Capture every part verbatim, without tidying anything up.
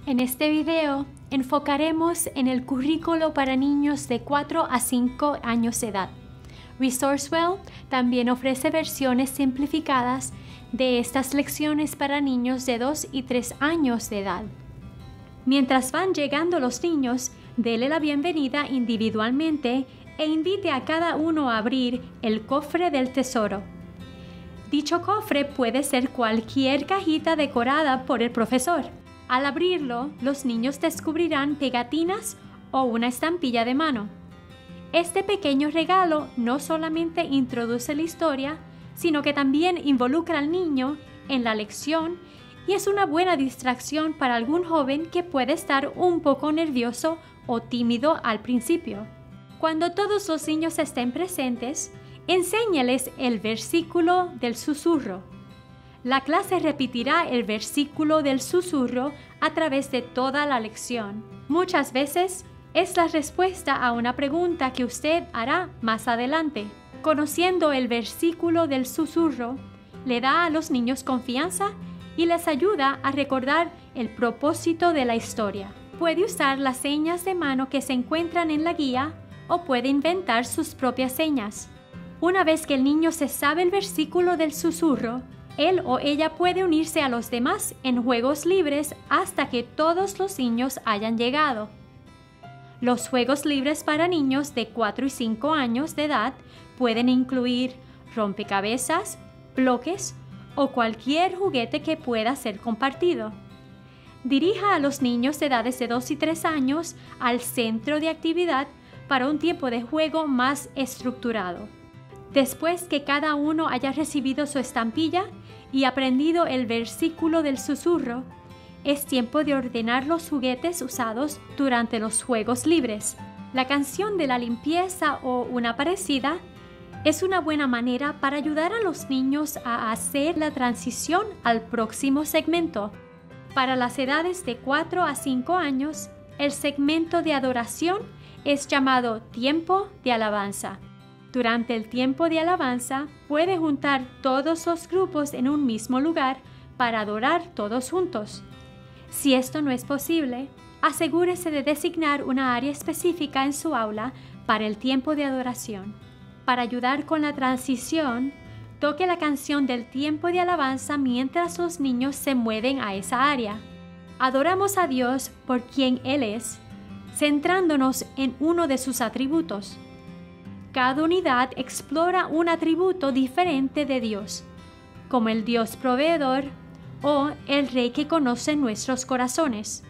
En este video enfocaremos en el currículo para niños de cuatro a cinco años de edad. Resourcewell también ofrece versiones simplificadas de estas lecciones para niños de dos y tres años de edad. Mientras van llegando los niños, dele la bienvenida individualmente e invite a cada uno a abrir el cofre del tesoro. Dicho cofre puede ser cualquier cajita decorada por el profesor. Al abrirlo, los niños descubrirán pegatinas o una estampilla de mano. Este pequeño regalo no solamente introduce la historia, sino que también involucra al niño en la lección y es una buena distracción para algún joven que puede estar un poco nervioso o tímido al principio. Cuando todos los niños estén presentes, enséñales el versículo del susurro. La clase repetirá el versículo del susurro a través de toda la lección. Muchas veces es la respuesta a una pregunta que usted hará más adelante. Conociendo el versículo del susurro, le da a los niños confianza y les ayuda a recordar el propósito de la historia. Puede usar las señas de mano que se encuentran en la guía o puede inventar sus propias señas. Una vez que el niño se sabe el versículo del susurro, él o ella puede unirse a los demás en juegos libres hasta que todos los niños hayan llegado. Los juegos libres para niños de cuatro y cinco años de edad pueden incluir rompecabezas, bloques o cualquier juguete que pueda ser compartido. Dirija a los niños de edades de dos y tres años al centro de actividad para un tiempo de juego más estructurado. Después que cada uno haya recibido su estampilla y aprendido el versículo del susurro, es tiempo de ordenar los juguetes usados durante los juegos libres. La canción de la limpieza o una parecida es una buena manera para ayudar a los niños a hacer la transición al próximo segmento. Para las edades de cuatro a cinco años, el segmento de adoración es llamado tiempo de alabanza. Durante el tiempo de alabanza, puede juntar todos los grupos en un mismo lugar para adorar todos juntos. Si esto no es posible, asegúrese de designar una área específica en su aula para el tiempo de adoración. Para ayudar con la transición, toque la canción del tiempo de alabanza mientras los niños se mueven a esa área. Adoramos a Dios por quien Él es, centrándonos en uno de sus atributos. Cada unidad explora un atributo diferente de Dios, como el Dios proveedor o el Rey que conoce nuestros corazones.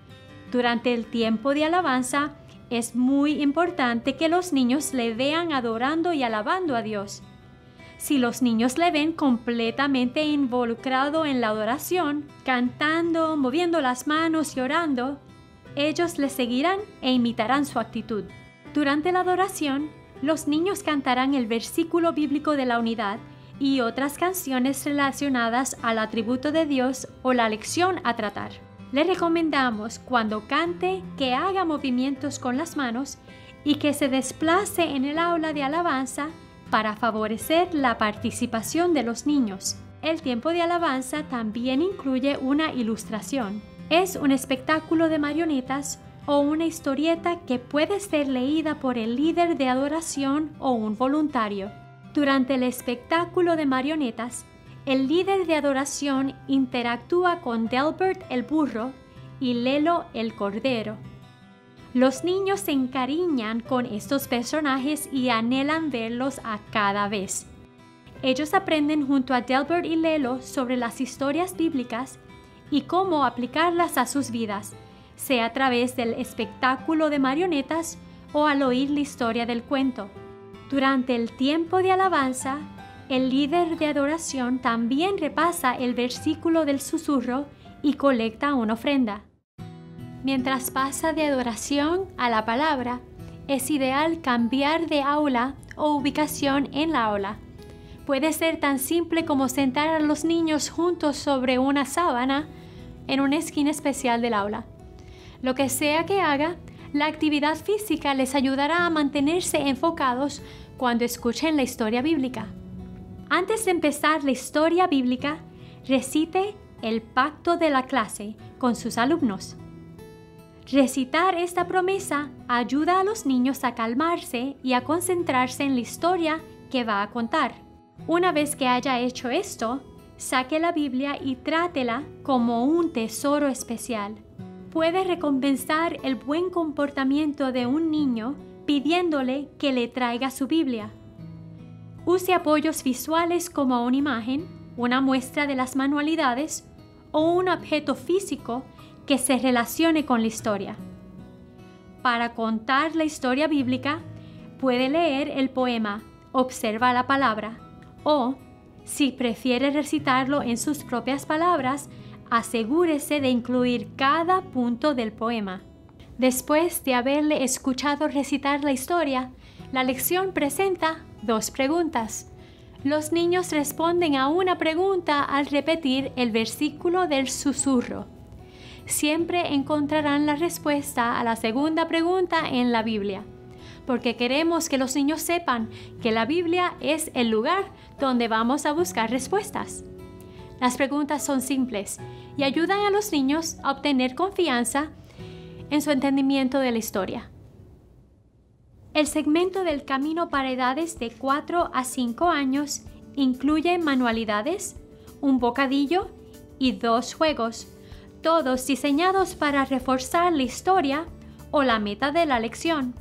Durante el tiempo de alabanza, es muy importante que los niños le vean adorando y alabando a Dios. Si los niños le ven completamente involucrado en la adoración, cantando, moviendo las manos y orando, ellos le seguirán e imitarán su actitud. Durante la adoración, los niños cantarán el versículo bíblico de la unidad y otras canciones relacionadas al atributo de Dios o la lección a tratar. Le recomendamos cuando cante que haga movimientos con las manos y que se desplace en el aula de alabanza para favorecer la participación de los niños. El tiempo de alabanza también incluye una ilustración. Es un espectáculo de marionetas o una historieta que puede ser leída por el líder de adoración o un voluntario. Durante el espectáculo de marionetas, el líder de adoración interactúa con Delbert el burro y Lelo el cordero. Los niños se encariñan con estos personajes y anhelan verlos a cada vez. Ellos aprenden junto a Delbert y Lelo sobre las historias bíblicas y cómo aplicarlas a sus vidas, sea a través del espectáculo de marionetas o al oír la historia del cuento. Durante el tiempo de alabanza, el líder de adoración también repasa el versículo del susurro y colecta una ofrenda. Mientras pasa de adoración a la palabra, es ideal cambiar de aula o ubicación en la aula. Puede ser tan simple como sentar a los niños juntos sobre una sábana en una esquina especial del aula. Lo que sea que haga, la actividad física les ayudará a mantenerse enfocados cuando escuchen la historia bíblica. Antes de empezar la historia bíblica, recite el pacto de la clase con sus alumnos. Recitar esta promesa ayuda a los niños a calmarse y a concentrarse en la historia que va a contar. Una vez que haya hecho esto, saque la Biblia y trátela como un tesoro especial. Puede recompensar el buen comportamiento de un niño pidiéndole que le traiga su Biblia. Use apoyos visuales como una imagen, una muestra de las manualidades o un objeto físico que se relacione con la historia. Para contar la historia bíblica, puede leer el poema Observa la palabra o, si prefiere recitarlo en sus propias palabras, asegúrese de incluir cada punto del poema. Después de haberle escuchado recitar la historia, la lección presenta dos preguntas. Los niños responden a una pregunta al repetir el versículo del susurro. Siempre encontrarán la respuesta a la segunda pregunta en la Biblia, porque queremos que los niños sepan que la Biblia es el lugar donde vamos a buscar respuestas. Las preguntas son simples y ayudan a los niños a obtener confianza en su entendimiento de la historia. El segmento del camino para edades de cuatro a cinco años incluye manualidades, un bocadillo y dos juegos, todos diseñados para reforzar la historia o la meta de la lección.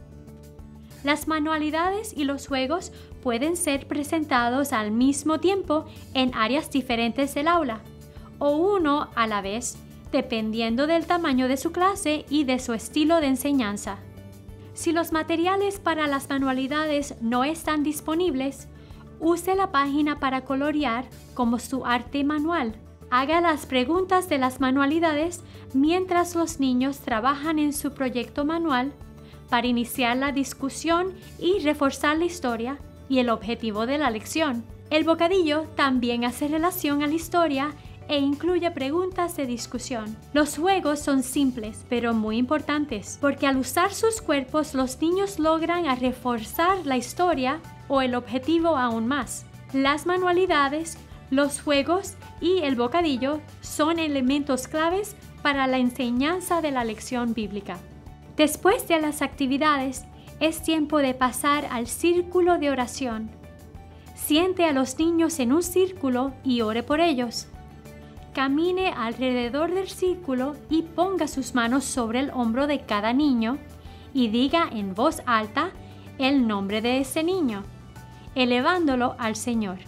Las manualidades y los juegos pueden ser presentados al mismo tiempo en áreas diferentes del aula, o uno a la vez, dependiendo del tamaño de su clase y de su estilo de enseñanza. Si los materiales para las manualidades no están disponibles, use la página para colorear como su arte manual. Haga las preguntas de las manualidades mientras los niños trabajan en su proyecto manual para iniciar la discusión y reforzar la historia y el objetivo de la lección. El bocadillo también hace relación a la historia e incluye preguntas de discusión. Los juegos son simples, pero muy importantes, porque al usar sus cuerpos los niños logran a reforzar la historia o el objetivo aún más. Las manualidades, los juegos y el bocadillo son elementos claves para la enseñanza de la lección bíblica. Después de las actividades, es tiempo de pasar al círculo de oración. Siente a los niños en un círculo y ore por ellos. Camine alrededor del círculo y ponga sus manos sobre el hombro de cada niño y diga en voz alta el nombre de ese niño, elevándolo al Señor.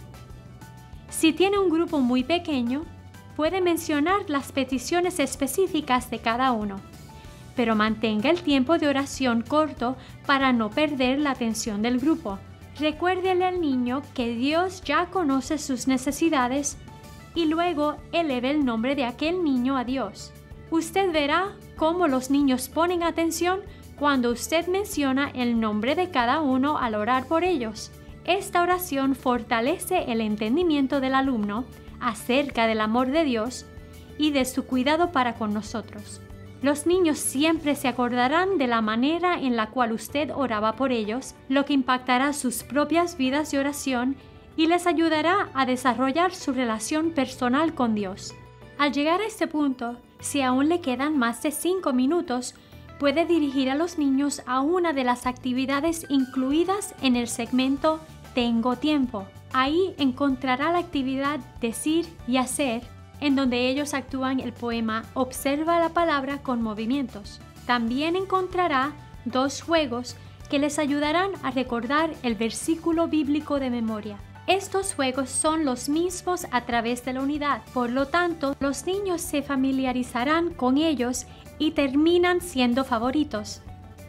Si tiene un grupo muy pequeño, puede mencionar las peticiones específicas de cada uno, pero mantenga el tiempo de oración corto para no perder la atención del grupo. Recuérdele al niño que Dios ya conoce sus necesidades y luego eleve el nombre de aquel niño a Dios. Usted verá cómo los niños ponen atención cuando usted menciona el nombre de cada uno al orar por ellos. Esta oración fortalece el entendimiento del alumno acerca del amor de Dios y de su cuidado para con nosotros. Los niños siempre se acordarán de la manera en la cual usted oraba por ellos, lo que impactará sus propias vidas de oración y les ayudará a desarrollar su relación personal con Dios. Al llegar a este punto, si aún le quedan más de cinco minutos, puede dirigir a los niños a una de las actividades incluidas en el segmento Tengo tiempo. Ahí encontrará la actividad Decir y Hacer, en donde ellos actúan el poema Observa la palabra con movimientos. También encontrará dos juegos que les ayudarán a recordar el versículo bíblico de memoria. Estos juegos son los mismos a través de la unidad, por lo tanto, los niños se familiarizarán con ellos y terminan siendo favoritos.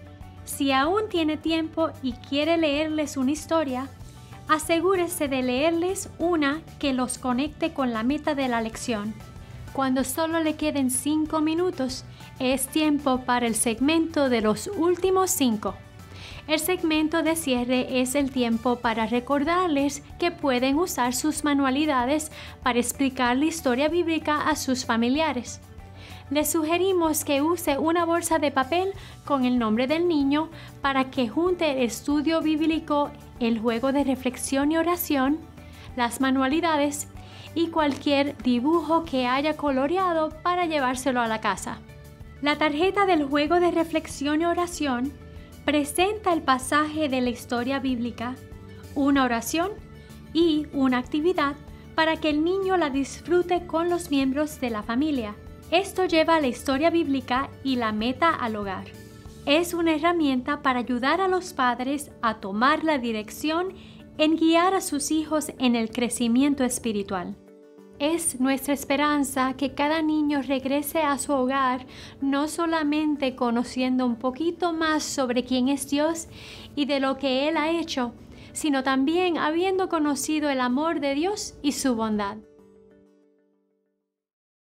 Si aún tiene tiempo y quiere leerles una historia, asegúrese de leerles una que los conecte con la meta de la lección. Cuando solo le queden cinco minutos, es tiempo para el segmento de los últimos cinco. El segmento de cierre es el tiempo para recordarles que pueden usar sus manualidades para explicar la historia bíblica a sus familiares. Les sugerimos que use una bolsa de papel con el nombre del niño para que junte el estudio bíblico, el juego de reflexión y oración, las manualidades y cualquier dibujo que haya coloreado para llevárselo a la casa. La tarjeta del juego de reflexión y oración presenta el pasaje de la historia bíblica, una oración y una actividad para que el niño la disfrute con los miembros de la familia. Esto lleva a la historia bíblica y la meta al hogar. Es una herramienta para ayudar a los padres a tomar la dirección en guiar a sus hijos en el crecimiento espiritual. Es nuestra esperanza que cada niño regrese a su hogar no solamente conociendo un poquito más sobre quién es Dios y de lo que Él ha hecho, sino también habiendo conocido el amor de Dios y su bondad.